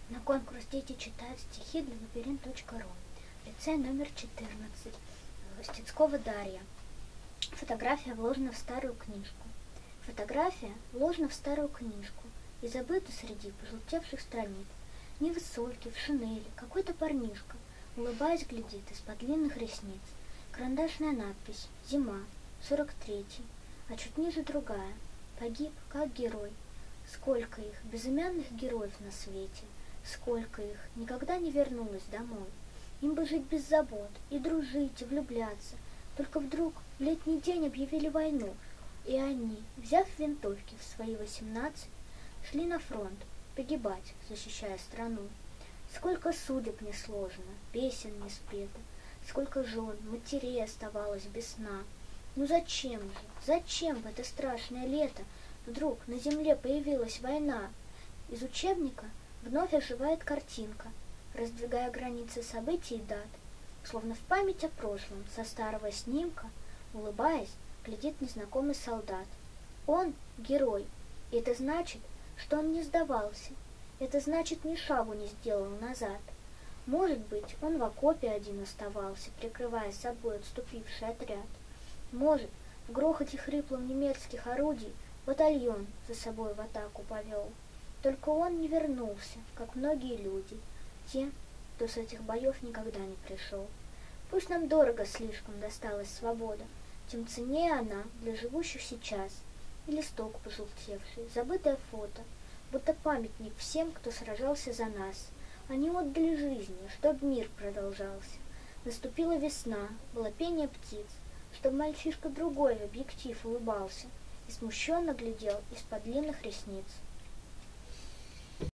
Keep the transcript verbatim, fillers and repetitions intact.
На конкурс «Дети читают стихи» для лабиринт точка ру. Лицей номер четырнадцать. Стецкова Дарья. Фотография вложена в старую книжку. Фотография вложена в старую книжку и забыта среди пожелтевших страниц. Невысокий, в шинели, какой-то парнишка, улыбаясь, глядит из-под длинных ресниц. Карандашная надпись «Зима, сорок третий», а чуть ниже другая «Погиб, как герой». Сколько их, безымянных героев на свете, сколько их никогда не вернулось домой. Им бы жить без забот, и дружить, и влюбляться. Только вдруг в летний день объявили войну, и они, взяв винтовки в свои восемнадцать, шли на фронт погибать, защищая страну. Сколько судеб не сложено, песен не спето, сколько жен, матерей оставалось без сна. Ну зачем же, зачем в это страшное лето вдруг на земле появилась война? Из учебника вновь оживает картинка, раздвигая границы событий и дат, словно в память о прошлом со старого снимка, улыбаясь, глядит незнакомый солдат. Он герой, и это значит, что он не сдавался, это значит, ни шагу не сделал назад. Может быть, он в окопе один оставался, прикрывая собой отступивший отряд. Может, в грохоте хриплом немецких орудий батальон за собой в атаку повел. Только он не вернулся, как многие люди, те, кто с этих боев никогда не пришел. Пусть нам дорого слишком досталась свобода, тем ценнее она для живущих сейчас. И листок пожелтевший, забытое фото, будто памятник всем, кто сражался за нас. Они отдали жизни, чтоб мир продолжался. Наступила весна, было пение птиц, чтоб мальчишка другой в объектив улыбался и смущенно глядел из-под длинных ресниц.